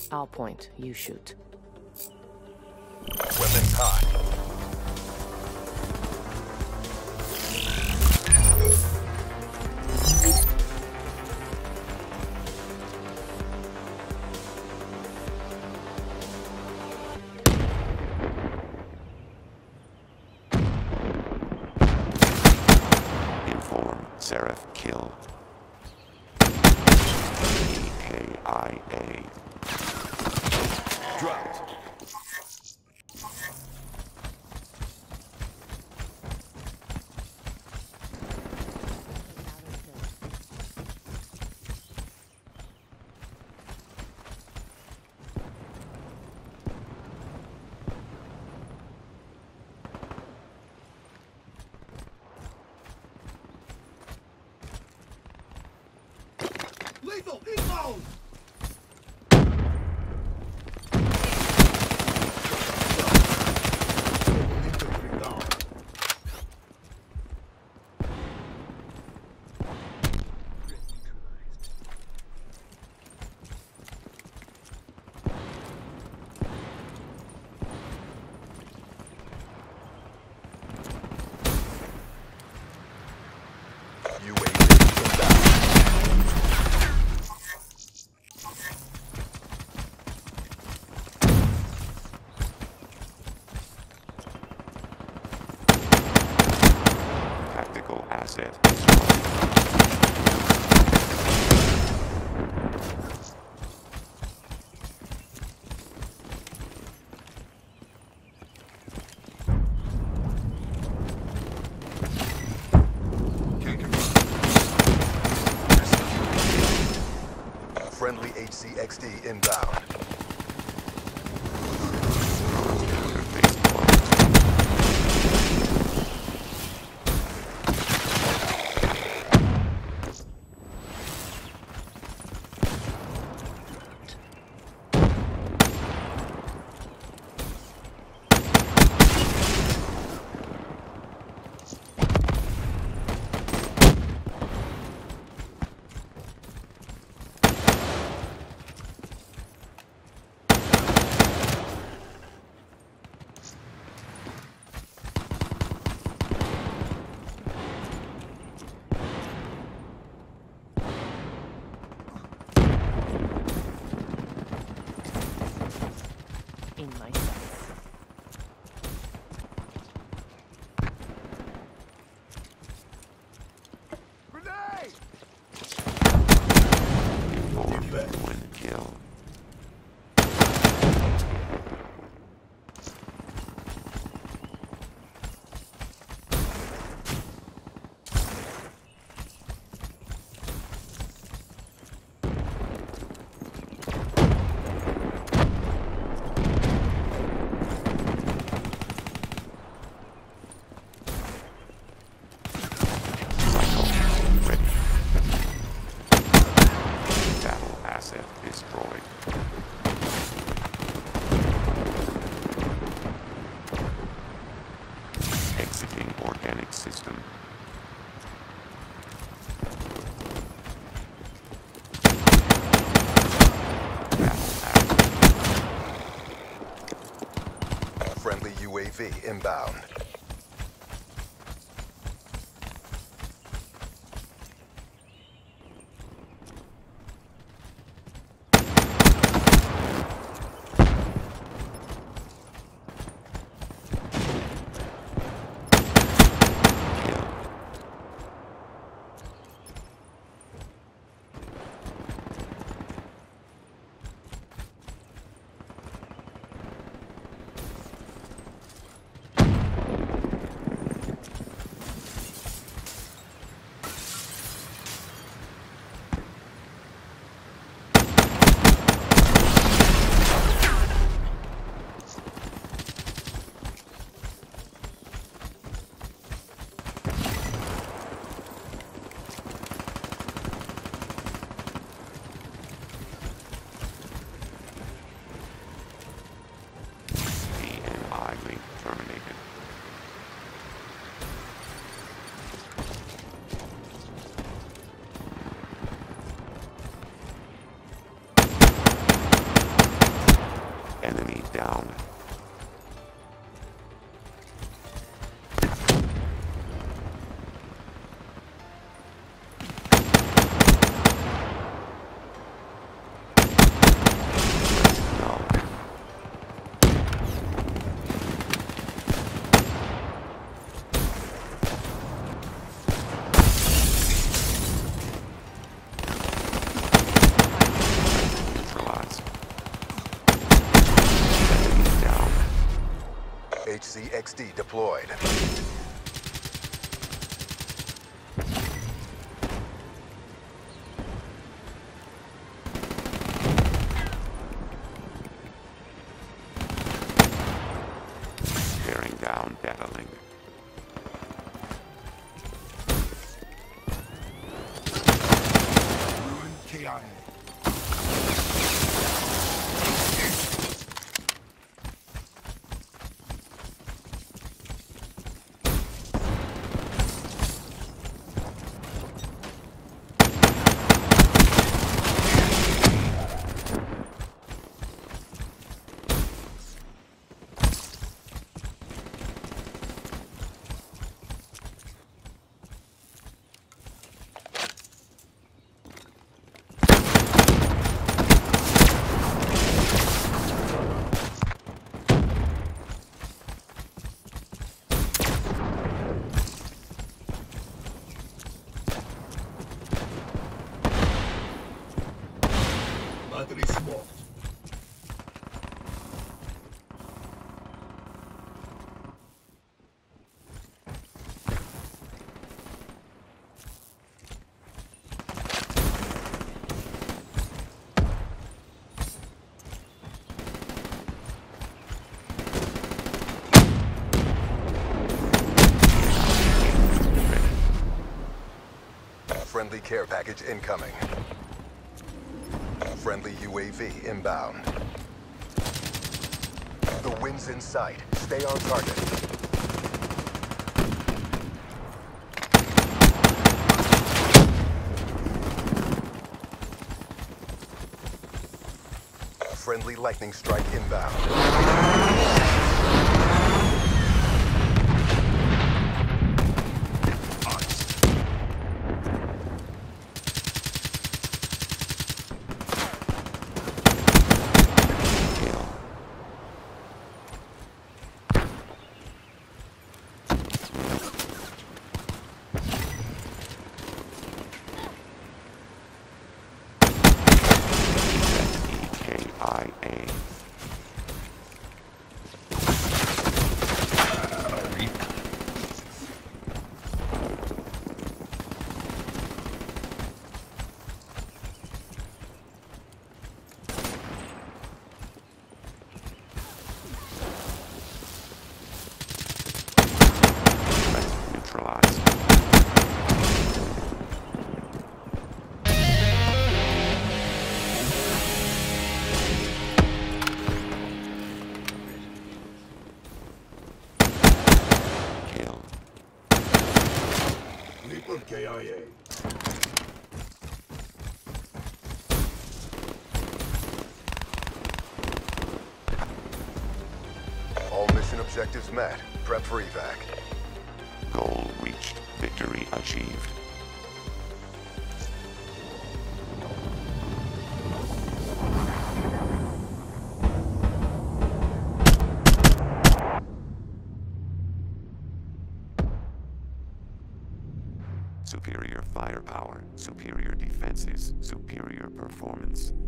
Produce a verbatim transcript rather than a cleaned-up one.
I'll point, you shoot. Weapons hot. Inform, Seraph kill. E K I A. Dropped. Lethal! Inbound! U A V inbound. Tactical asset. Friendly H C X D inbound. Interface closed. In my sights. Grenade! Inform, win kill. Ready. Battle asset destroyed. Exiting organic system. Battle asset. Friendly U A V inbound. Kill. Enemy down. H C X D deployed. Bearing down data link. K I A. Battery smoked. Friendly care package incoming. Friendly U A V inbound. The wind's in sight. Stay on target. Friendly lightning strike inbound. I A. Neutralized. K I A. All mission objectives met. Prep for evac. Goal reached. Victory achieved. Superior firepower, superior defenses, superior performance.